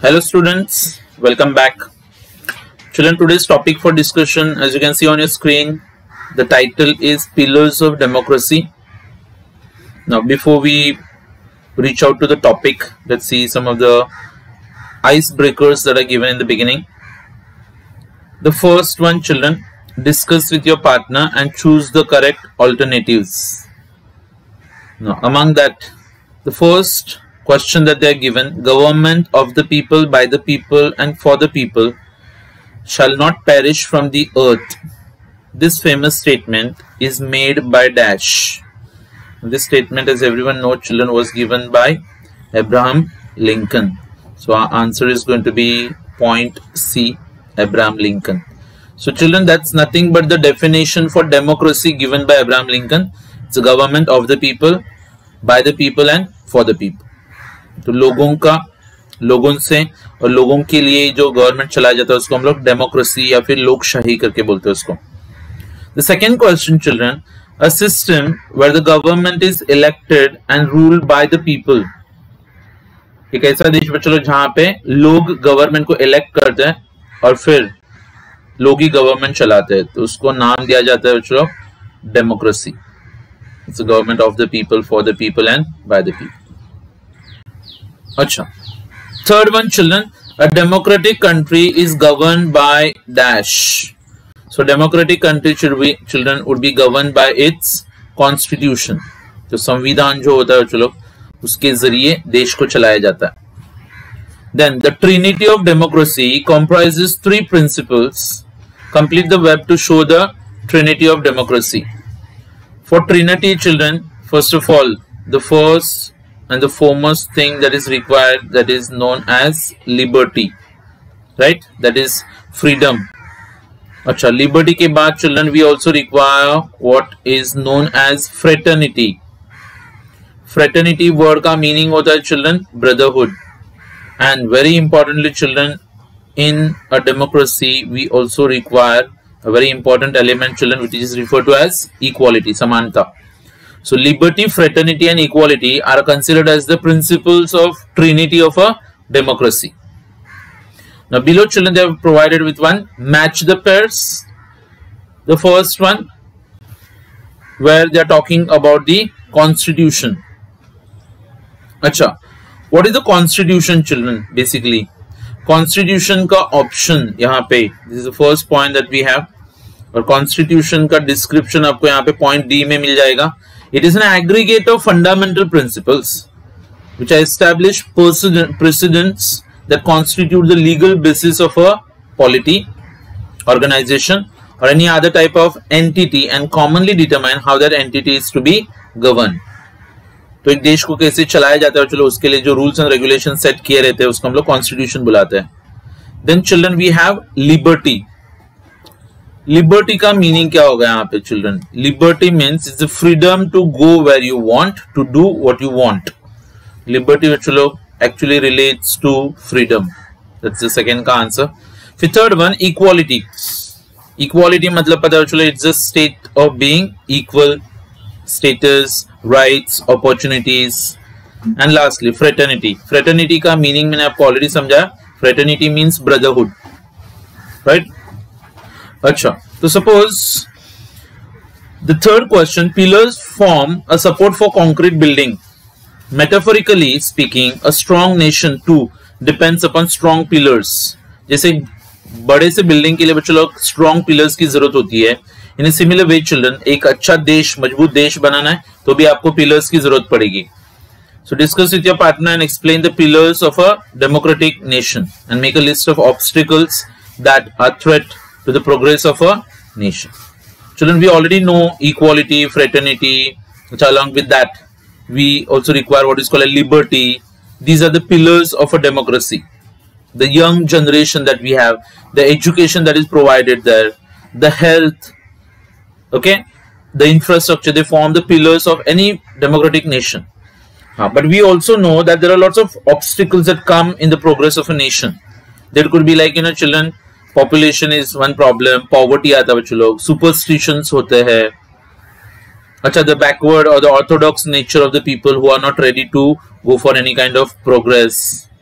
Hello students, welcome back. Children, today's topic for discussion, as you can see on your screen, the title is Pillars of Democracy. Now before we reach out to the topic, let's see some of the icebreakers that are given in the beginning. The first one, children, discuss with your partner and choose the correct alternatives. Now among that, the first question that they are given, government of the people, by the people and for the people shall not perish from the earth. This famous statement is made by dash. This statement, as everyone knows, children, was given by Abraham Lincoln. So our answer is going to be point C, Abraham Lincoln. So children, that's nothing but the definition for democracy given by Abraham Lincoln. It's a government of the people, by the people and for the people. तो लोगों से और लोगों के लिए जो government चलाया जाता है उसको हम लोग डेमोक्रेसी या फिर लोकशाही करके बोलते हैं उसको. The second question, children, a system where the government is elected and ruled by the people. एक ऐसा देश बच्चों जहां पे लोग गवर्नमेंट को इलेक्ट करते हैं और फिर लोग ही गवर्नमेंट चलाते हैं, तो उसको नाम दिया जाता है बच्चों democracy. It's a government of the people, for the people and by the people. अच्छा, third one, children, a democratic country is governed by dash. So democratic country would be governed by its constitution. तो संविधान जो होता है चलो उसके जरिए देश को चलाया जाता है. Then the trinity of democracy comprises three principles. Complete the verb to show the trinity of democracy. For trinity, children, first of all, the first and the foremost thing that is required, that is known as liberty, right? That is freedom. अच्छा, liberty के बाद children we also require what is known as fraternity. Fraternity word का meaning होता है children brotherhood. And very importantly children, in a democracy we also require a very important element children which is referred to as equality, समानता. So liberty, fraternity and equality are considered as the principles of trinity of a democracy. Now below children they have provided with one, match the pairs. The first one where they are talking about the constitution. Acha, what is the constitution children? Basically constitution का option यहाँ पे, this is the first point that we have, और constitution का description आपको यहाँ पे point D में मिल जाएगा. It is an aggregate of fundamental principles which are established precedents that constitute the legal basis of a polity, organization or any other type of entity and commonly determine how that entity is to be governed. तो एक देश को कैसे चलाया जाता है चलो उसके लिए जो रूल्स एंड रेगुलेशन सेट किए रहते हैं उसको हम लोग कॉन्स्टिट्यूशन बुलाते हैं. Then children we have liberty. Liberty का मीनिंग क्या होगा यहाँ पे children? Liberty means it's the freedom to go where you want, to do what you want. Liberty चलो actually relates to freedom. That's the second का answer. फिर third one, equality. Equality मतलब पता है चलो it's a state of being equal, status, rights, opportunities. And lastly fraternity. Fraternity का meaning मैंने आपको ऑलरेडी समझाया. Fraternity means brotherhood, right? अच्छा, तो suppose the third question, pillars form a support for concrete building. Metaphorically speaking, a strong nation too depends upon strong pillars. जैसे बड़े से building के लिए बच्चों लोग स्ट्रॉन्ग पिलर्स की जरूरत होती है. इन सिमिलर वे चिल्ड्रन, एक अच्छा देश, मजबूत देश बनाना है तो भी आपको पिलर्स की जरूरत पड़ेगी. So discuss with your partner and explain the pillars of a democratic nation and make a list of obstacles that are threat to the progress of a nation. Children, we already know equality, fraternity, which along with that we also require what is called a liberty. These are the pillars of a democracy. The young generation that we have, the education that is provided there, the health, okay, the infrastructure, they form the pillars of any democratic nation. But we also know that there are lots of obstacles that come in the progress of a nation. There could be like, children, population is one problem, poverty आता है बच्चों लोग, superstitions होते हैं, अच्छा, the backward or the orthodox nature of the people who are not ready to go for any kind of progress.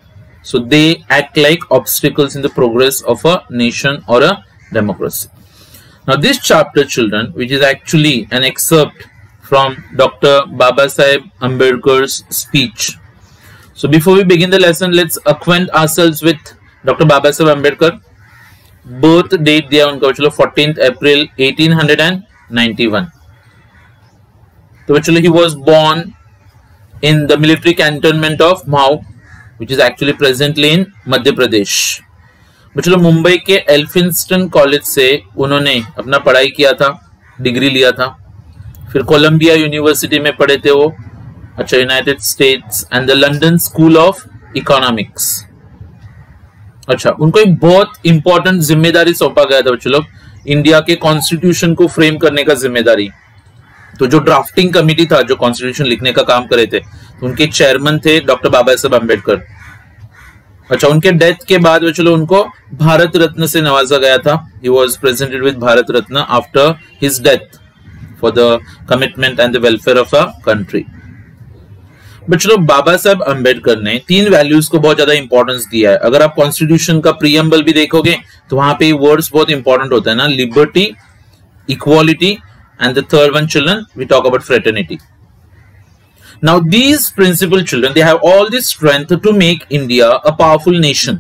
So they act like obstacles in the progress of a nation or a democracy. Now this chapter, children, which is actually an excerpt from Dr. Babasaheb Ambedkar's speech. So before we begin the lesson, let's acquaint ourselves with Dr. Babasaheb Ambedkar. Birth date दिया उनका बच्चों 14th April 1891. तो बच्चों he was born in the military cantonment of Mhow, which is actually presently in Madhya Pradesh. बच्चों मुंबई के Elphinstone college से उन्होंने अपना पढ़ाई किया था, डिग्री लिया था. फिर कोलंबिया यूनिवर्सिटी में पढ़े थे वो, अच्छा, United States, and the London School of Economics. अच्छा, उनको एक बहुत इंपॉर्टेंट जिम्मेदारी सौंपा गया था बच्चों लोग, इंडिया के कॉन्स्टिट्यूशन को फ्रेम करने का जिम्मेदारी. तो जो ड्राफ्टिंग कमिटी था, जो कॉन्स्टिट्यूशन लिखने का काम करे थे, उनके चेयरमैन थे डॉक्टर बाबा साहब अम्बेडकर. अच्छा, उनके डेथ के बाद बच्चों लोग उनको भारत रत्न से नवाजा गया था. He was presented with Bharat Ratna after his death for the commitment and the welfare of a country. बच्चों, बाबा साहब अम्बेडकर ने 3 वैल्यूज को बहुत ज्यादा इंपॉर्टेंस दिया है. अगर आप कॉन्स्टिट्यूशन का प्रीएम्बल भी देखोगे तो वहां पे वर्ड्स बहुत इंपॉर्टेंट होता है ना, liberty, equality, and the third one, children, we talk about fraternity. Now these principle, children, they have all the strength to make India a powerful nation.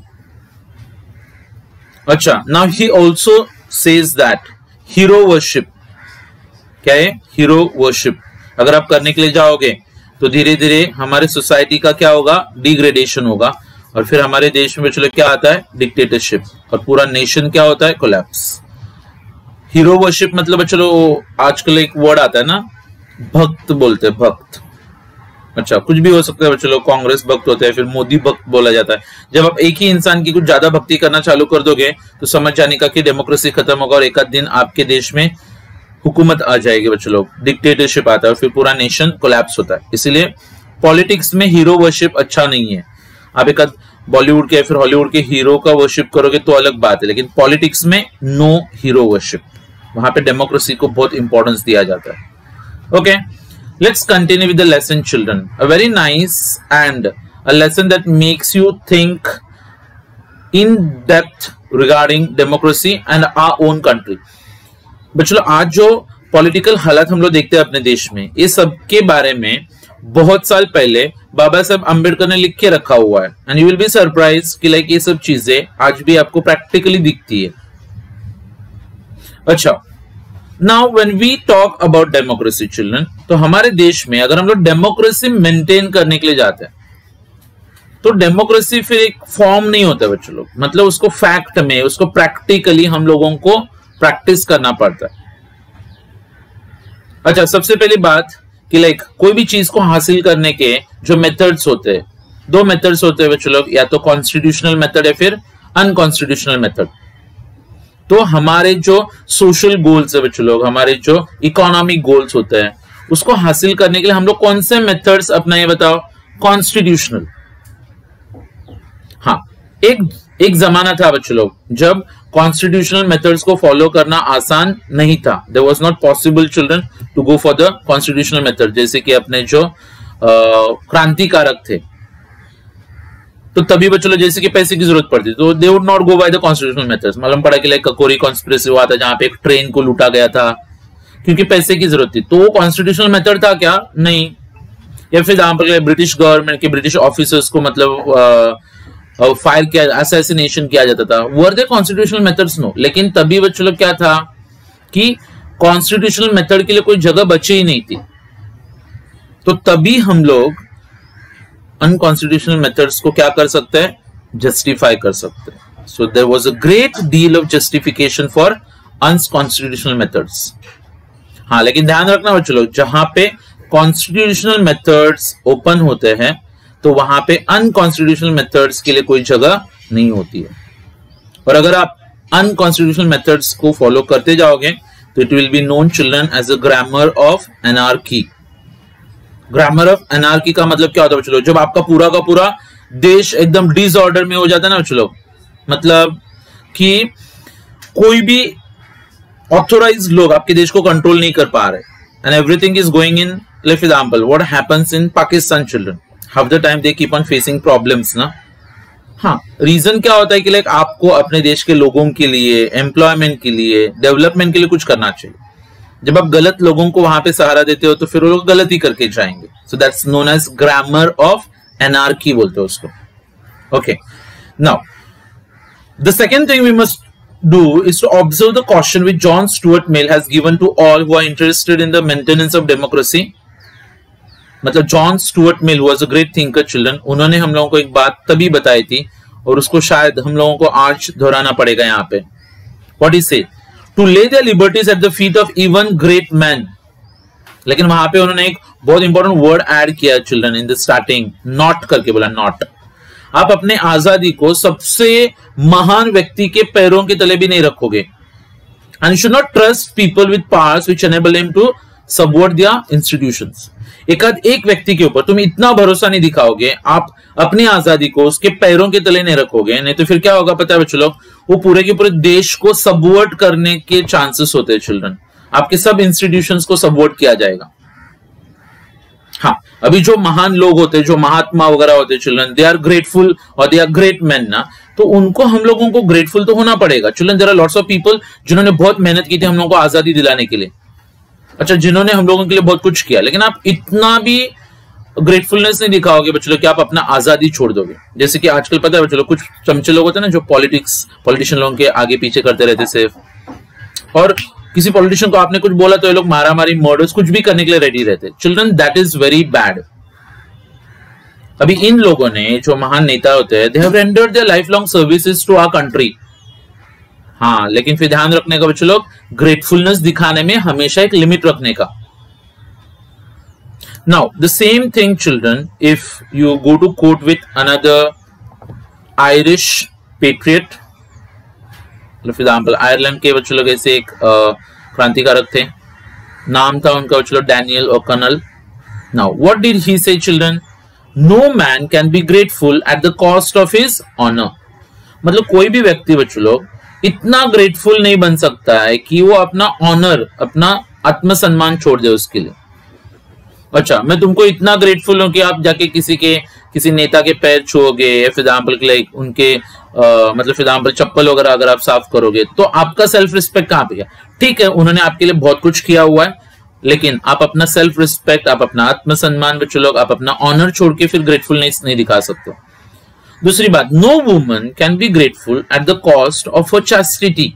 अच्छा, now he also says that hero worship, क्या है hero worship, अगर आप करने के लिए जाओगे तो धीरे धीरे हमारे सोसाइटी का क्या होगा, डिग्रेडेशन होगा, और फिर हमारे देश में चलो क्या आता है, डिक्टेटरशिप, और पूरा नेशन क्या होता है, कोलैप्स. हीरो वर्शिप मतलब चलो आजकल एक वर्ड आता है ना, भक्त बोलते हैं, भक्त. अच्छा, कुछ भी हो सकता है चलो, कांग्रेस भक्त होते हैं, फिर मोदी भक्त बोला जाता है. जब आप एक ही इंसान की कुछ ज्यादा भक्ति करना चालू कर दोगे तो समझ जाने का कि डेमोक्रेसी खत्म होगा और एक आध दिन आपके देश में हुकूमत आ जाएगी बच्चों लोग, डिक्टेटरशिप आता है और फिर पूरा नेशन कोलैप्स होता है. इसीलिए पॉलिटिक्स में हीरो वर्शिप अच्छा नहीं है. आप एक बॉलीवुड के फिर हॉलीवुड के हीरो का वर्शिप करोगे तो अलग बात है, लेकिन पॉलिटिक्स में नो हीरो वर्शिप. वहां पे डेमोक्रेसी को बहुत इंपॉर्टेंस दिया जाता है. Okay, let's continue with the lesson, children. A very nice and a lesson that makes you think in depth regarding democracy and our own country. बच्चों, आज जो पॉलिटिकल हालत हम लोग देखते हैं अपने देश में, ये सब के बारे में बहुत साल पहले बाबा साहब अम्बेडकर ने लिख के रखा हुआ है. And you will be surprise कि लाइक ये सब चीजें आज भी आपको प्रैक्टिकली दिखती है. अच्छा, now when we talk about democracy, children, तो हमारे देश में अगर हम लोग डेमोक्रेसी मेंटेन करने के लिए जाते हैं तो डेमोक्रेसी फिर एक फॉर्म नहीं होता बच्चों लोग, मतलब उसको फैक्ट में, उसको प्रैक्टिकली हम लोगों को प्रैक्टिस करना पड़ता है. अच्छा, सबसे पहली बात कि लाइक कोई भी चीज को हासिल करने के जो मेथड्स होते हैं, 2 मेथड्स होते हैं बच्चों लोग, या तो कॉन्स्टिट्यूशनल मेथड है फिर अनकॉन्स्टिट्यूशनल मेथड. तो हमारे जो सोशल गोल्स है बच्चों लोग, हमारे जो इकोनॉमिक गोल्स होते हैं, उसको हासिल करने के लिए हम लोग कौन से मेथड्स अपनाए बताओ, कॉन्स्टिट्यूशनल. हाँ, एक जमाना था बच्चों लोग जब कॉन्स्टिट्यूशनल मेथड्स को फॉलो करना आसान नहीं था. There was not possible, children, to go for the constitutional method. जैसे कि अपने जो क्रांतिकारक थे, तो तभी बच्चों लोग जैसे कि पैसे की जरूरत पड़ती तो they would not go by the constitutional methods. मालूम पड़ा कि लाइक ककोरी कॉन्स्पिरेसी हुआ था जहां पे एक ट्रेन को लूटा गया था क्योंकि पैसे की जरूरत थी. तो वो कॉन्स्टिट्यूशनल मेथड था क्या? नहीं. या फिर एग्जाम्पल ब्रिटिश गवर्नमेंट के ब्रिटिश ऑफिसर्स को मतलब फायर किया, असैसिनेशन किया जाता था. Were they constitutional methods? No. लेकिन तभी बच्चों लोग क्या था कि कॉन्स्टिट्यूशनल मेथड के लिए कोई जगह बची ही नहीं थी. तो तभी हम लोग अनकॉन्स्टिट्यूशनल मेथड्स को क्या कर सकते हैं, जस्टिफाई कर सकते हैं. So there was a great deal of justification for unconstitutional methods. हाँ, लेकिन ध्यान रखना बच्चों लोग, जहां पे कॉन्स्टिट्यूशनल मेथड्स ओपन होते हैं तो वहां पे अनकॉन्स्टिट्यूशनल मेथड्स के लिए कोई जगह नहीं होती है. और अगर आप अनकॉन्स्टिट्यूशनल मेथड्स को फॉलो करते जाओगे तो it will be known, children, as a grammar of anarchy. Grammar of anarchy का मतलब क्या होता है बच्चों लोग? जब आपका पूरा का पूरा देश एकदम डिसऑर्डर में हो जाता है ना बच्चों लोग, मतलब कि कोई भी ऑथोराइज्ड लोग आपके देश को कंट्रोल नहीं कर पा रहे, and everything is going in. Let example what happens in Pakistan, children. Half the time they keep on facing problems, na. हाँ, रीजन क्या होता है कि लाइक आपको अपने देश के लोगों के लिए, एम्प्लॉयमेंट के लिए, डेवलपमेंट के लिए कुछ करना चाहिए। जब आप गलत लोगों को वहां पे सहारा देते हो तो फिर वो लोग गलत ही करके जाएंगे। So that's known as grammar of anarchy बोलते हैं उसको। Okay, now the second thing we must do is to observe the caution which John Stuart Mill has given to all who are interested in the maintenance of democracy. मतलब John Stuart Mill was a great thinker children. उन्होंने हम लोगों को एक बात तभी बताई थी और उसको शायद हम लोगों को आज दोहराना पड़ेगा यहाँ पे। What he said? To lay their liberties at the feet of even great men. लेकिन वहां पे उन्होंने एक बहुत इंपॉर्टेंट वर्ड ऐड किया children in the starting, not करके बोला, नॉट। आप अपने आजादी को सबसे महान व्यक्ति के पैरों के तले भी नहीं रखोगे। And you should not trust people with powers which enable him to subvert their institutions. एक व्यक्ति के ऊपर तुम इतना भरोसा नहीं दिखाओगे, आप अपनी आजादी को उसके पैरों के तले नहीं रखोगे, नहीं तो फिर क्या होगा पता है बच्चों लोग, वो पूरे के पूरे देश को सबवर्ट करने के चांसेस होते हैं चिल्ड्रन। आपके सब इंस्टीट्यूशंस को सबवर्ट किया जाएगा। हाँ, अभी जो महान लोग होते हैं, जो महात्मा वगैरह होते हैं चिल्ड्रन, दे आर ग्रेटफुल और दे आर ग्रेट मैन ना, तो उनको हम लोगों को ग्रेटफुल तो होना पड़ेगा children. There are lots of people जिन्होंने बहुत मेहनत की थी हम लोगों को आजादी दिलाने के लिए, अच्छा, जिन्होंने हम लोगों के लिए बहुत कुछ किया, लेकिन आप इतना भी ग्रेटफुलनेस नहीं दिखाओगे बच्चों लोग कि आप अपना आजादी छोड़ दोगे। जैसे कि आजकल पता है बच्चों लोग, कुछ चमचे लोग होते हैं ना जो पॉलिटिशियन लोगों के आगे पीछे करते रहते सिर्फ, और किसी पॉलिटिशियन को आपने कुछ बोला तो ये लोग मारामारी, मर्डर्स, कुछ भी करने के लिए रेडी रहते। Children, that is very bad. अभी इन लोगों ने, जो महान नेता होते हैं, they have rendered their life long services to our country. हाँ, लेकिन फिर ध्यान रखने का बच्चों लोग, ग्रेटफुलनेस दिखाने में हमेशा एक लिमिट रखने का। Now the same thing children, if you go to court with another Irish patriot, for example Ireland के बच्चों लोग ऐसे एक क्रांतिकारक थे, नाम था उनका बच्चों लोग Daniel O'Connell. Now what did he say children? No man can be grateful at the cost of his honour. मतलब कोई भी व्यक्ति बच्चों लोग इतना ग्रेटफुल नहीं बन सकता है कि वो अपना ऑनर, अपना आत्मसम्मान छोड़ दे उसके लिए। अच्छा, मैं तुमको इतना ग्रेटफुल हूं कि आप जाके किसी नेता के पैर छुओगे, फॉर एग्जाम्पल के लिए उनके मतलब फॉर एग्जाम्पल चप्पल वगैरह अगर आप साफ करोगे, तो आपका सेल्फ रिस्पेक्ट कहां पे गया? ठीक है, उन्होंने आपके लिए बहुत कुछ किया हुआ है, लेकिन आप अपना सेल्फ रिस्पेक्ट, आप अपना आत्मसम्मान बच्चों लोग, आप अपना ऑनर छोड़ के फिर ग्रेटफुलनेस नहीं दिखा सकते। दूसरी बात, no woman can be grateful at the cost of her chastity.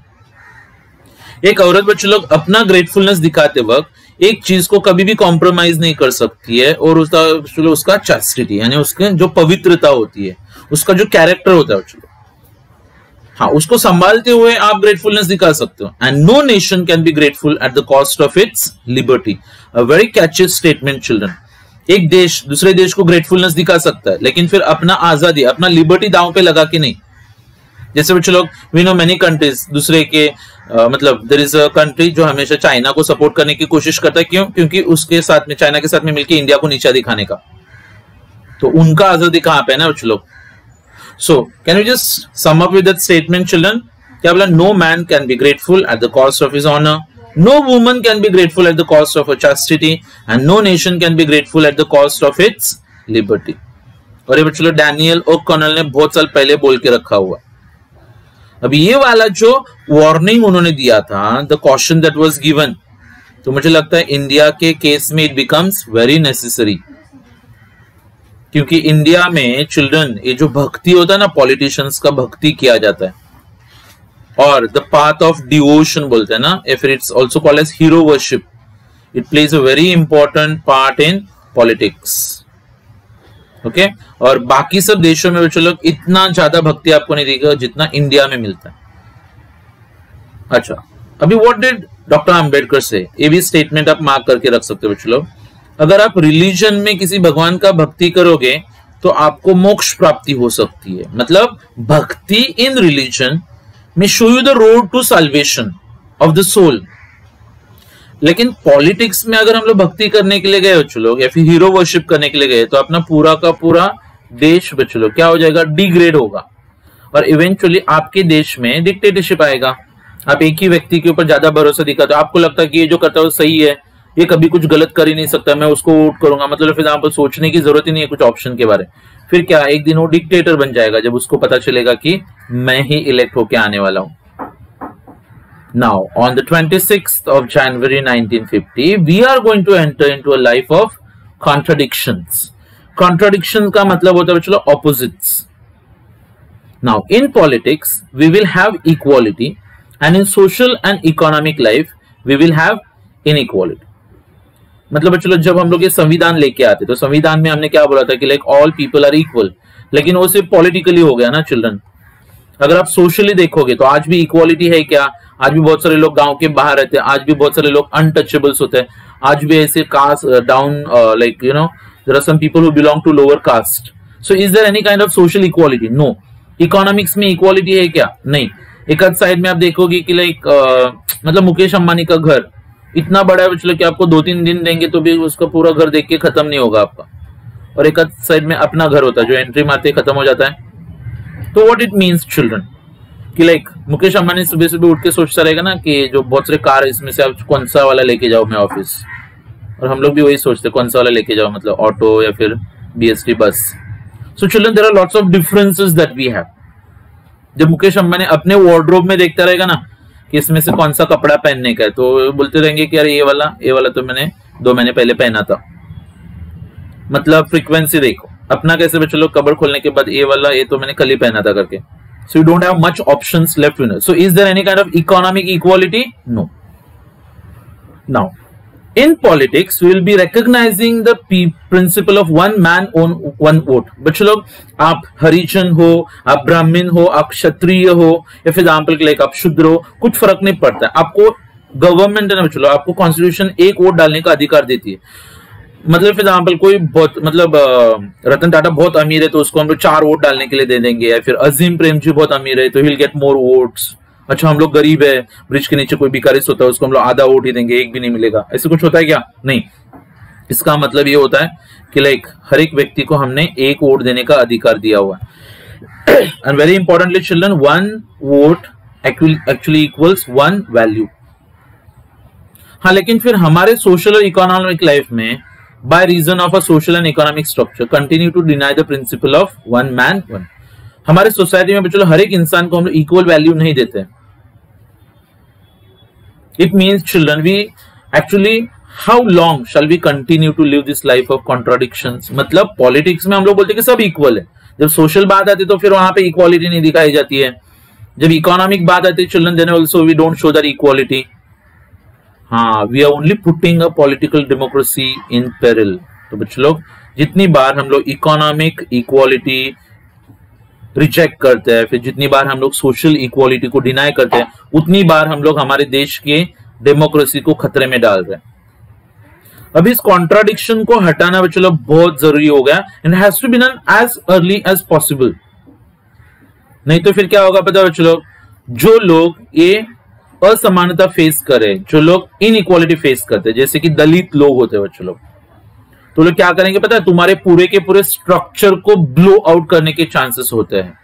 एक औरत बच्चों लोग अपना ग्रेटफुलनेस दिखाते वक्त एक चीज को कभी भी कॉम्प्रोमाइज नहीं कर सकती है, और उसका चैस्टिटी यानी उसके जो पवित्रता होती है, उसका जो कैरेक्टर होता है बच्चों, हाँ, उसको संभालते हुए आप ग्रेटफुलनेस दिखा सकते हो। And no nation can be grateful at the cost of its liberty. A very catchy statement children. एक देश दूसरे देश को ग्रेटफुलनेस दिखा सकता है, लेकिन फिर अपना आजादी, अपना लिबर्टी दांव पे लगा के नहीं। जैसे बच्चों लोग, वी नो मेनी कंट्रीज दूसरे के मतलब देयर इज अ कंट्री जो हमेशा चाइना को सपोर्ट करने की कोशिश करता है। क्यों? क्योंकि उसके साथ में, चाइना के साथ में मिलकर इंडिया को नीचा दिखाने का। तो उनका आजादी कहां पे है ना बच्चों लोग। So, can you just sum up with that statement, children? क्या बोला? No man can be grateful at the cost of his honor. No woman can be grateful at the cost of her chastity, and no nation can be grateful at the cost of its liberty. और ये बच्चों Daniel ओकनल ने बहुत साल पहले बोल के रखा हुआ। अभी ये वाला जो वार्निंग उन्होंने दिया था, the caution that was given, तो मुझे लगता है इंडिया के केस में it becomes very necessary. क्योंकि इंडिया में चिल्ड्रन, ये जो भक्ति होता है ना, पॉलिटिशियंस का भक्ति किया जाता है, और द पाथ ऑफ डिवोशन बोलते हैं ना, फिर it's also called as hero worship. It plays a very important part in politics. Okay, और बाकी सब देशों में बच्चों लोग इतना ज्यादा भक्ति आपको नहीं दिखेगा जितना इंडिया में मिलता है। अच्छा, अभी व्हाट डिड डॉक्टर अंबेडकर से, ये भी स्टेटमेंट आप मार्क करके रख सकते हो बच्चों लोग। अगर आप रिलीजन में किसी भगवान का भक्ति करोगे तो आपको मोक्ष प्राप्ति हो सकती है। मतलब भक्ति इन रिलीजन में show you the road to salvation of the soul. लेकिन पॉलिटिक्स में अगर हम लोग भक्ति करने के लिए गए बच्चों लोग, या फिर हीरो वर्शिप करने के लिए गए, तो अपना पूरा का पूरा देश बच्चों लोग क्या हो जाएगा? डिग्रेड होगा, और इवेंचुअली आपके देश में डिक्टेटरशिप आएगा। आप एक ही व्यक्ति के ऊपर ज्यादा भरोसा दिखाते हो, आपको लगता है कि ये जो करता है वो सही है, ये कभी कुछ गलत कर ही नहीं सकता, मैं उसको वोट करूंगा, मतलब फॉर एग्जाम्पल सोचने की जरूरत ही नहीं है कुछ ऑप्शन के बारे में। फिर क्या, एक दिन वो डिक्टेटर बन जाएगा जब उसको पता चलेगा कि मैं ही इलेक्ट होके आने वाला हूं। Now, on the 26th of January 1950, we are going to enter into a life of contradictions. Contradiction का मतलब होता है चलो opposites. Now, in politics, we will have equality, and in social and economic life, we will have inequality. मतलब चलो जब हम लोग ये संविधान लेके आते तो संविधान में हमने क्या बोला था कि like all people are equal, लेकिन वो सिर्फ पॉलिटिकली हो गया ना चिल्ड्रन। अगर आप सोशली देखोगे तो आज भी इक्वालिटी है क्या? आज भी बहुत सारे लोग गांव के बाहर रहते हैं, आज भी बहुत सारे लोग अनटचेबल्स होते हैं, आज भी ऐसे caste down like you know there are some people who belong to lower caste. So is there any kind of social equality? No. Economics में इक्वालिटी है क्या? नहीं। एक आध साइड में आप देखोगे कि लाइक मतलब मुकेश अंबानी का घर इतना बड़ा है चलो कि आपको 2-3 दिन देंगे तो भी उसका पूरा घर देख के खत्म नहीं होगा आपका, और एक आध साइड में अपना घर होता है जो एंट्री मारते खत्म हो जाता है। तो व्हाट इट मीन्स चिल्ड्रन कि लाइक मुकेश अंबानी सुबह सुबह उठ के सोचता रहेगा ना कि जो बहुत सारे कार है इसमें से आप कौन सा वाला लेके जाओ मैं ऑफिस, और हम लोग भी वही सोचते कौन सा वाला लेके जाओ, मतलब ऑटो या फिर BST bus. So children there are lots of differences that we have. जब मुकेश अंबानी अपने वार्डरोब में देखता रहेगा ना कि इसमें से कौन सा कपड़ा पहनने का है, तो बोलते रहेंगे कि यार ये वाला तो मैंने 2 महीने पहले पहना था। मतलब फ्रीक्वेंसी देखो अपना कैसे बच्चे लोग कबड़ खोलने के बाद ये तो मैंने कल ही पहना था करके। So you don't have much options left in it. So is there any kind of economic equality? No. Now, in politics, we will be recognizing the principle of one man one vote. बच्चे लोग आप हरिजन हो, आप ब्राह्मण हो, आप क्षत्रिय हो, या फिर एग्जाम्पल लाइक आप शूद्र हो, कुछ फर्क नहीं पड़ता। आपको गवर्नमेंट है ना बच्चे लोग, आपको कॉन्स्टिट्यूशन एक वोट डालने का अधिकार देती है। मतलब फॉर एग्जाम्पल कोई बहुत मतलब रतन टाटा बहुत अमीर है तो उसको हम लोग 4 वोट डालने के लिए दे देंगे, या फिर अजीम प्रेमजी बहुत अमीर है तो he will get more votes. अच्छा हम लोग गरीब है, ब्रिज के नीचे कोई भिखारिस होता है उसको हम लोग आधा वोट ही देंगे, एक भी नहीं मिलेगा, ऐसे कुछ होता है क्या? नहीं। इसका मतलब ये होता है कि लाइक हर एक व्यक्ति को हमने एक वोट देने का अधिकार दिया हुआ है। And very importantly children, 1 vote actually equals 1 value. हाँ, लेकिन फिर हमारे सोशल और इकोनॉमिक लाइफ में by reason of a social and economic structure continue to deny the principle of one man one। हमारे सोसाइटी में बच्चों हर एक इंसान को हम लोग इक्वल वैल्यू नहीं देते। It means children we actually how long shall we continue to live this life of contradictions? मतलब पॉलिटिक्स में हम लोग बोलते हैं कि सब इक्वल है, जब सोशल बात आती है तो फिर वहां पे इक्वालिटी नहीं दिखाई जाती है। जब इकोनॉमिक बात आती है children then also we don't show that equality. हाँ, we are only putting a political democracy in peril. तो बच्चों लोग जितनी बार हम लोग इकोनॉमिक इक्वालिटी रिजेक्ट करते हैं, फिर जितनी बार हम लोग सोशल इक्वालिटी को डिनाई करते हैं, उतनी बार हम लोग हमारे देश के डेमोक्रेसी को खतरे में डाल रहे हैं। अब इस कॉन्ट्राडिक्शन को हटाना बच्चों लोग बहुत जरूरी हो गया and has to be done as early as possible. नहीं तो फिर क्या होगा पता है बच्चों लोग, जो लोग ये असमानता फेस करे, जो लोग इनइक्वालिटी फेस करते हैं, जैसे कि दलित लोग होते हैं बच्चों लोग, तो लोग क्या करेंगे पता है, तुम्हारे पूरे के पूरे स्ट्रक्चर को ब्लो आउट करने के चांसेस होते हैं।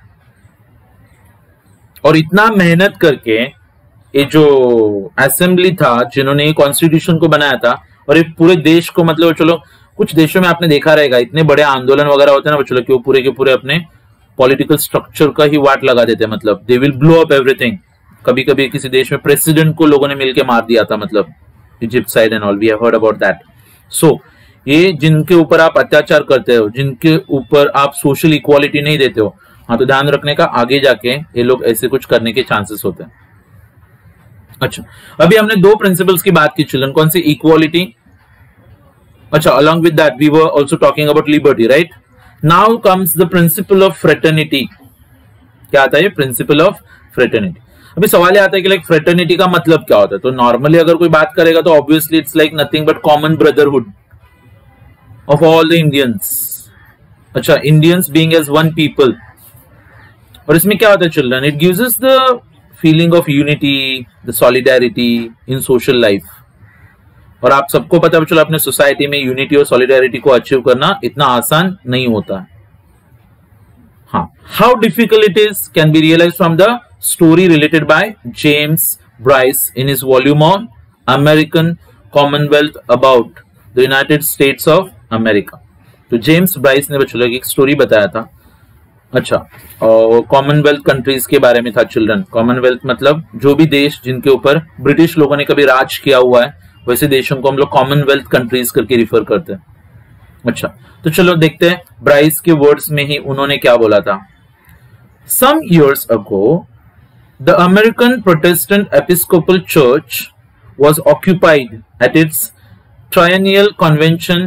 और इतना मेहनत करके ये जो असेंबली था जिन्होंने कॉन्स्टिट्यूशन को बनाया था, और ये पूरे देश को मतलब चलो कुछ देशों में आपने देखा रहेगा इतने बड़े आंदोलन वगैरह होते हैं ना बच्चों कि वो पूरे के पूरे अपने पॉलिटिकल स्ट्रक्चर का ही वाट लगा देते हैं, मतलब they will blow up everything. कभी कभी किसी देश में प्रेसिडेंट को लोगों ने मिलकर मार दिया था, मतलब Egypt side and all, we have heard about that. So ये जिनके ऊपर आप अत्याचार करते हो, जिनके ऊपर आप सोशल इक्वालिटी नहीं देते हो, हाँ तो ध्यान रखने का आगे जाके ये लोग ऐसे कुछ करने के चांसेस होते हैं। अच्छा, अभी हमने 2 प्रिंसिपल्स की बात की चिल्ड्रन, कौन सी? इक्वालिटी। अच्छा, along with that we were also talking about liberty, right? Now comes the principle of fraternity. क्या आता है? Principle of fraternity. अभी सवाल आता है कि लाइक फ्रेटर्निटी का मतलब क्या होता है? तो नॉर्मली अगर कोई बात करेगा तो obviously it's like nothing but common brotherhood of all the Indians. अच्छा, Indians being as one people. और इसमें क्या होता है children? It gives us the feeling of unity, the solidarity in social life. और आप सबको पता है चलो अपने सोसाइटी में यूनिटी और सॉलिडेरिटी को अचीव करना इतना आसान नहीं होता है। हाँ, how difficult it is can be realized from the story related by James Bryce in his volume on American commonwealth about the United States of America. तो जेम्स ब्राइस ने बच्चों एक स्टोरी बताया था। अच्छा, और कॉमनवेल्थ कंट्रीज के बारे में था चिल्ड्रन। कॉमनवेल्थ मतलब जो भी देश जिनके ऊपर ब्रिटिश लोगों ने कभी राज किया हुआ है, वैसे देशों को हम लोग कॉमनवेल्थ कंट्रीज करके रिफर करते हैं। अच्छा, तो चलो देखते हैं ब्राइस के वर्ड्स में ही उन्होंने क्या बोला था। Some years ago the American Protestant Episcopal church was occupied at its triennial convention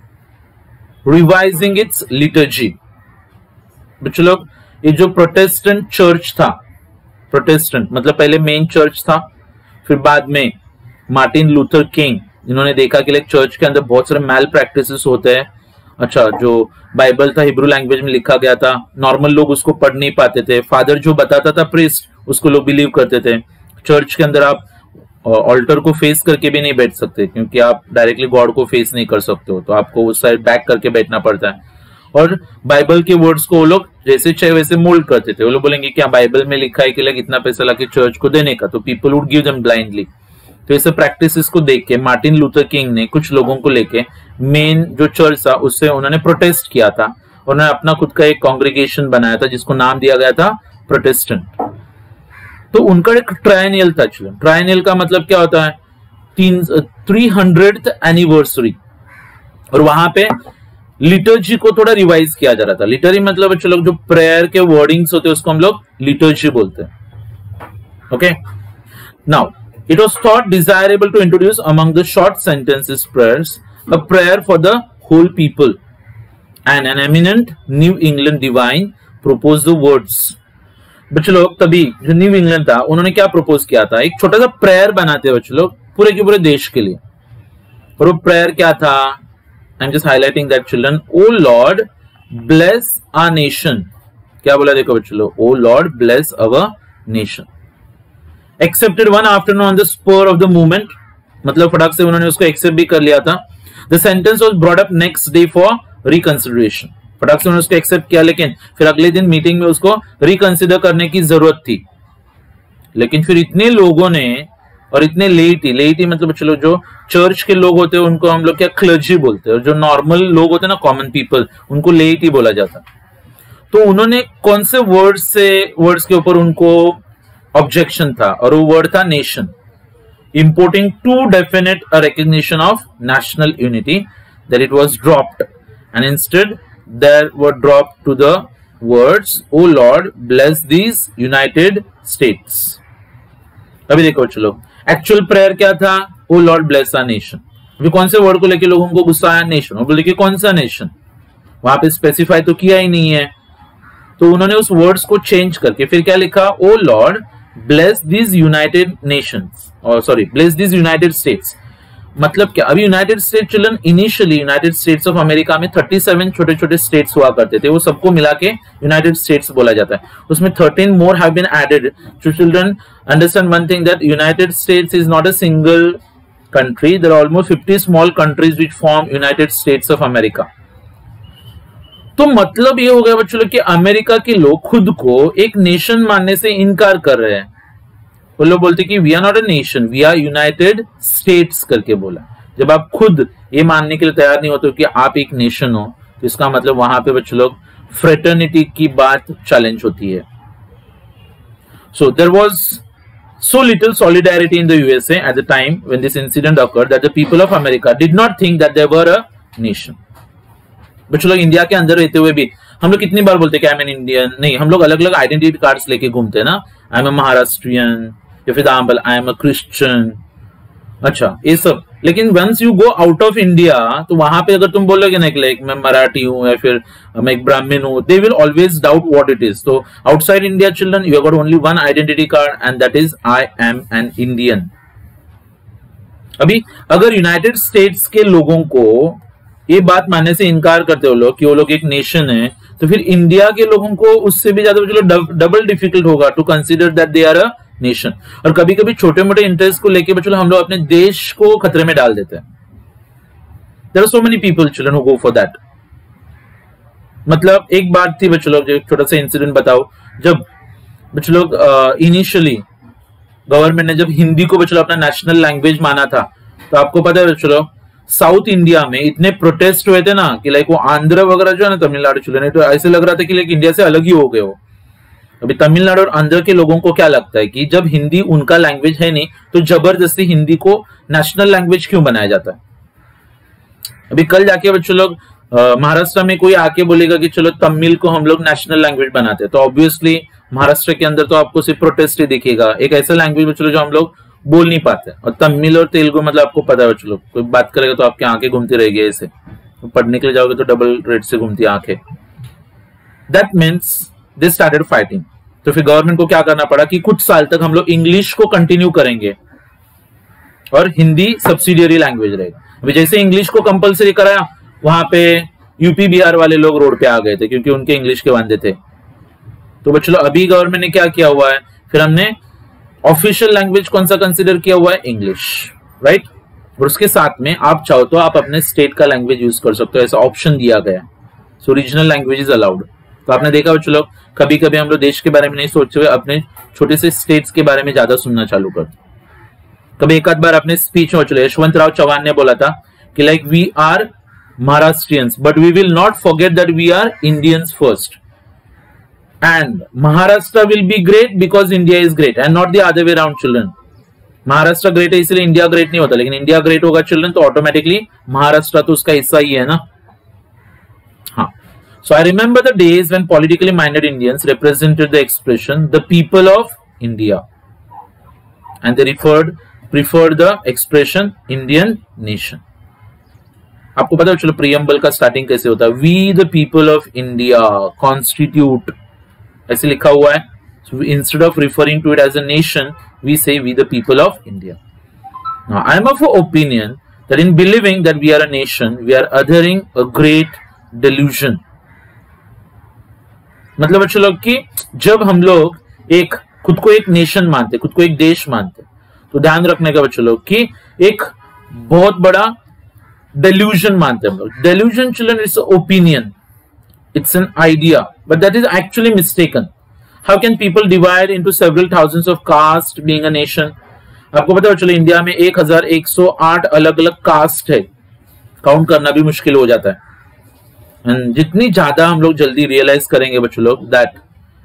revising its liturgy। बच्चों लोग, ये जो प्रोटेस्टेंट चर्च था, प्रोटेस्टेंट मतलब पहले मेन चर्च था, फिर बाद में मार्टिन लूथर किंग, जिन्होंने देखा कि लाइक चर्च के अंदर बहुत सारे मैल प्रैक्टिसेस होते हैं। अच्छा, जो बाइबल था हिब्रू लैंग्वेज में लिखा गया था, नॉर्मल लोग उसको पढ़ नहीं पाते थे, फादर जो बताता था प्रीस्ट उसको लोग बिलीव करते थे। चर्च के अंदर आप ऑल्टर को फेस करके भी नहीं बैठ सकते, क्योंकि आप डायरेक्टली गॉड को फेस नहीं कर सकते हो, तो आपको उस साइड बैक करके बैठना पड़ता है। और बाइबल के वर्ड्स को वो लोग जैसे चाहे वैसे मोल्ड करते थे। वो लोग बोलेंगे क्या बाइबल में लिखा है कि लाइक इतना पैसा लाके चर्च को देने का, तो people would give them blindly. तो ऐसे प्रैक्टिसेस को देख के मार्टिन लूथर किंग ने कुछ लोगों को लेके मेन जो चर्च था उससे उन्होंने प्रोटेस्ट किया था, और उन्होंने अपना खुद का एक कांग्रीगेशन बनाया था जिसको नाम दिया गया था प्रोटेस्टेंट। तो उनका एक ट्रायनियल था। ट्रायनियल का मतलब क्या होता है, 300th एनिवर्सरी, और वहां पे लिटर्जी को थोड़ा रिवाइज किया जा रहा था। लिटरी मतलब चलो जो प्रेयर के वर्डिंग्स होते हैं उसको हम लोग लिटर्जी बोलते हैं। Okay, now it was thought desirable to introduce among the short sentences prayers a prayer for the whole people, and an eminent New England divine propose the words. बच्चे लोग, तभी जो न्यू इंग्लैंड था उन्होंने क्या propose किया था, एक छोटा सा प्रेयर बनाते हैं बच्चे लोग पूरे के पूरे देश के लिए। और वो प्रेयर क्या था, I am just highlighting that children, O Lord bless our nation. क्या बोला देखो बच्चे लोग, O Lord bless our nation. Accepted one afternoon on the spur of the movement, मतलब फटाक से उन्होंने उसको एक्सेप्ट भी कर लिया था। The sentence was brought up next day for reconsideration. फटाक से उन्होंने उसको एक्सेप्ट किया, लेकिन फिर अगले दिन मीटिंग में उसको रिकंसिडर करने की जरूरत थी। लेकिन फिर इतने लोगों ने, और इतने लेटी मतलब चलो जो चर्च के लोग होते हैं उनको हम लोग क्या क्लर्जी बोलते हैं, और जो नॉर्मल लोग होते हैं ना कॉमन पीपल, उनको लेटी बोला जाता। तो उन्होंने कौन से वर्ड्स के ऊपर उनको ऑब्जेक्शन था, और वो वर्ड था nation, importing to definite a recognition of national unity, that it was dropped, and instead there were dropped to the words, O Lord bless these United States। अभी देखो चलो, एक्चुअल प्रेयर क्या था, O Lord bless our nation। अभी कौन से word को लेके लोगों को गुस्सा आया, नेशन। और बोले कि कौन सा नेशन, वहां पे स्पेसिफाई तो किया ही नहीं है। तो उन्होंने उस वर्ड्स को चेंज करके फिर क्या लिखा, O Lord bless these United Nations, और sorry bless these United States। मतलब क्या, अभी United State children, initially United States of America में 37 छोटे छोटे स्टेट्स हुआ करते थे, वो सबको मिला के यूनाइटेड स्टेट्स बोला जाता है। उसमें 13 मोर हैव बीन एडेड। तो children understand one thing, that United States is not a single country, there are almost 50 small countries which form United States of America. तो मतलब ये हो गया बच्चों लोग कि अमेरिका के लोग खुद को एक नेशन मानने से इनकार कर रहे हैं। वो लोग बोलते कि we are not a nation, we are United States करके बोला। जब आप खुद ये मानने के लिए तैयार नहीं होते कि आप एक नेशन हो, तो इसका मतलब वहां पे बच्चों लोग फ्रेटर्निटी की बात चैलेंज होती है। So there was so little solidarity in the USA at the time when this incident occurred that the people of America did not think that they were a nation। बच्चों लोग, India के अंदर रहते हुए भी हम लोग कितनी बार बोलते हैं कि आई एम एन इंडियन, नहीं, हम लोग अलग अलग आइडेंटिटी कार्ड्स लेके घूमते हैं ना, आई एम ए महाराष्ट्रियन, या फिर example I am a Christian. अच्छा, ये सब। लेकिन once you go out of India, तो वहां पे अगर तुम बोलोगे ना कि मैं मराठी हूं या फिर मैं एक ब्राह्मण हूं, they will always doubt what it is. तो outside India children, you have got only one identity card, and that is I am an Indian. अभी अगर यूनाइटेड स्टेट्स के लोगों को ये बात मानने से इनकार करते हो लोग कि वो लोग एक नेशन है, तो फिर इंडिया के लोगों को उससे भी ज्यादा डबल डिफिकल्ट होगा to consider that they are a nation. और कभी कभी छोटे मोटे इंटरेस्ट को लेके बच्चों हम लोग अपने देश को खतरे में डाल देते हैं। There are so many people children who go for that. मतलब एक बात थी बच्चों लोग, छोटा सा इंसिडेंट बताओ, जब बच्चों लोग इनिशियली गवर्नमेंट ने जब हिंदी को बच्चों अपना नेशनल लैंग्वेज माना था, तो आपको पता है चलो साउथ इंडिया में इतने प्रोटेस्ट हुए थे ना कि लाइक वो आंध्र वगैरह जो है ना तमिलनाडु चले नहीं, तो ऐसे लग रहा था कि लाइक इंडिया से अलग ही हो गए हो। अभी तमिलनाडु और आंध्र के लोगों को क्या लगता है कि जब हिंदी उनका लैंग्वेज है नहीं तो जबरदस्ती हिंदी को नेशनल लैंग्वेज क्यों बनाया जाता है। अभी कल जाके बच्चों लोग महाराष्ट्र में कोई आके बोलेगा कि चलो तमिल को हम लोग नेशनल लैंग्वेज बनाते हैं, तो ऑब्वियसली महाराष्ट्र के अंदर तो आपको सिर्फ प्रोटेस्ट ही दिखेगा। एक ऐसा लैंग्वेज बच्चों जो हम लोग बोल नहीं पाते, और तमिल और तेलुगु मतलब आपको पता है बच्चों, कोई बात करेगा तो आपकी आंखें घूमती रहेगी ऐसे, तो पढ़ने के लिए जाओगे तो डबल रेट से घूमती आंखें। That means they started fighting. तो फिर गवर्नमेंट को क्या करना पड़ा कि कुछ साल तक हम लोग इंग्लिश को कंटिन्यू करेंगे और हिंदी सब्सिडियरी लैंग्वेज रहेगा। अभी जैसे इंग्लिश को कंपलसरी कराया, वहां पे यूपी बिहार वाले लोग रोड पे आ गए थे क्योंकि उनके इंग्लिश के वांदे थे। तो बच्चों अभी गवर्नमेंट ने क्या किया हुआ है, फिर हमने ऑफिशियल लैंग्वेज कौन सा कंसिडर किया हुआ है, इंग्लिश, राइट। और उसके साथ में आप चाहो तो आप अपने स्टेट का लैंग्वेज यूज कर सकते हो, ऐसा ऑप्शन दिया गया है। So regional language is allowed. तो आपने देखा बच्चों लोग कभी कभी हम लोग देश के बारे में नहीं सोचते हुए अपने छोटे से स्टेट्स के बारे में ज्यादा सुनना चालू कर। कभी एक आध बार अपने स्पीच में चलो यशवंतराव चौहान ने बोला था कि like we are Maharashtrians but we will not forget that we are Indians first, and Maharashtra will be great because India is great and not the other way around children. Maharashtra great है इसलिए इंडिया ग्रेट नहीं होता, लेकिन India great होगा children तो automatically Maharashtra तो उसका हिस्सा ही है ना। हाँ, so I remember the days when politically minded Indians represented the expression the people of India and they preferred the expression Indian nation. आपको पता है चलो प्रियम्बल का स्टार्टिंग कैसे होता है, we the people of India constitute, ऐसे लिखा हुआ है। So instead of referring to it as a nation, we say we the people of India. Now I am of opinion that in believing that we are a nation, we are othering a great delusion. मतलब बच्चों लोग कि जब हम लोग एक खुद को एक नेशन मानते, खुद को एक देश मानते, तो ध्यान रखने का बच्चों लोग कि एक बहुत बड़ा डेल्यूजन मानते हम लोग। Delusion children it's opinion, it's an idea, but that is actually mistaken. How can people divide into several thousands of caste being a nation. आपको पता है चलो इंडिया में 1108 अलग अलग कास्ट है, काउंट करना भी मुश्किल हो जाता है। एंड जितनी ज्यादा हम लोग जल्दी रियलाइज करेंगे बच्चों लोग that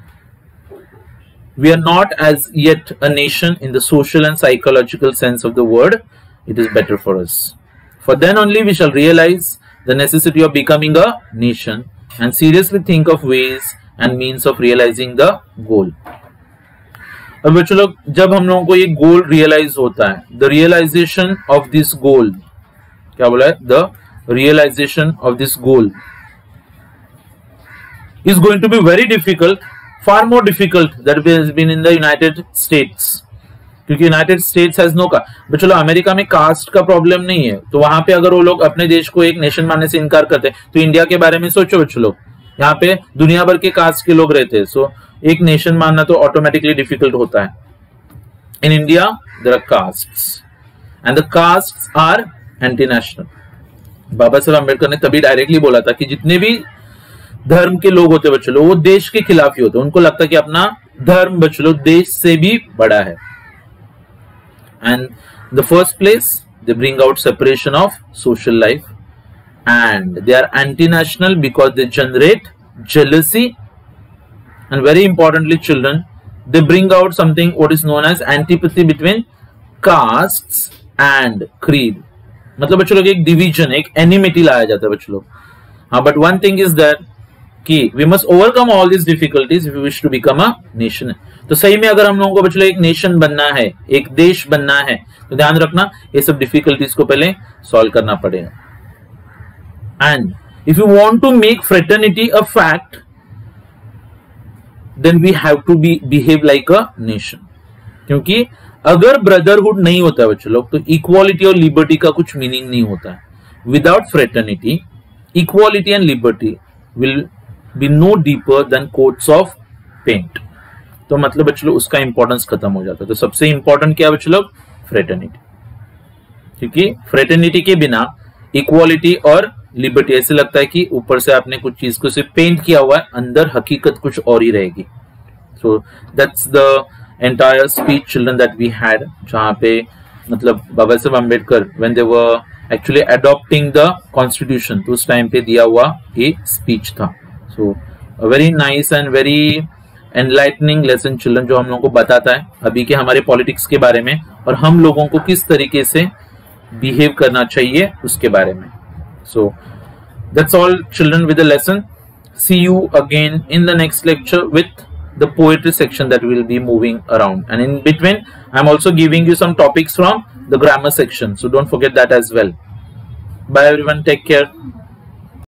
we are not as yet a nation in the social and psychological sense of the word, it is better for us. For then only we shall realize the necessity of becoming a nation and seriously think of ways and means of realizing the goal. अब बच्चों लोग जब हम लोगों को ये गोल realize होता है, the realization of this goal, क्या बोला है, the realization of this goal is going to be very difficult, far more difficult than it has been in the United States, क्योंकि United States has no caste. चलो America में caste का problem नहीं है, तो वहां पे अगर वो लोग अपने देश को एक नेशन मानने से इनकार करते हैं, तो इंडिया के बारे में सोचो बच्चों लोग, यहाँ पे दुनिया भर के कास्ट के लोग रहते हैं, सो एक नेशन मानना तो ऑटोमेटिकली डिफिकल्ट होता है। In India there are castes and the castes are anti national. Baba Saheb Ambedkar ने तभी डायरेक्टली बोला था कि जितने भी धर्म के लोग होते बच्चों लोग वो देश के खिलाफ ही होते, उनको लगता है कि अपना धर्म बच्चों लोग देश से भी बड़ा है। And the first place they bring out separation of social life and they are anti national because they generate jealousy and very importantly children they bring out something what is known as antipathy between castes and creed। मतलब बच्चों लोग एक division, एक एनिमिटी लाया जाता है बच्चों लोग। हाँ, but one thing is that कि we must overcome all this difficulties if we wish to become a nation. तो सही में अगर हम लोगों को बच्चों लोग एक नेशन बनना है, एक देश बनना है, तो ध्यान रखना ये सब डिफिकल्टीज को पहले सॉल्व करना पड़ेगा। And if you want to make fraternity a fact, then we have to behave like a nation। क्योंकि अगर ब्रदरहुड नहीं होता है बच्चों लोग, तो इक्वालिटी और लिबर्टी का कुछ मीनिंग नहीं होता है। Without fraternity, equality and liberty will be no deeper than coats of paint. तो मतलब बच्चों लोग उसका इंपॉर्टेंस खत्म हो जाता है। तो सबसे इंपॉर्टेंट क्या है बच्चों लोग, फ्रेटर्निटी। क्योंकि फ्रेटर्निटी के बिना इक्वालिटी और लिबर्टी ऐसे लगता है कि ऊपर से आपने कुछ चीज को सिर्फ पेंट किया हुआ है, अंदर हकीकत कुछ और ही रहेगी। So that's the entire speech children that we had, जहां पे मतलब Baba Saheb Ambedkar when they were actually adopting the constitution, तो उस टाइम पे दिया हुआ ये स्पीच था. So very nice and very enlightening lesson children, जो हम लोगों को बताता है अभी के हमारे पॉलिटिक्स के बारे में और हम लोगों को किस तरीके से बिहेव करना चाहिए उसके बारे में. So that's all children with the lesson. See you again in the next lecture with the poetry section that will be moving around, and in between I'm also giving you some topics from the grammar section, so don't forget that as well. Bye everyone, take care.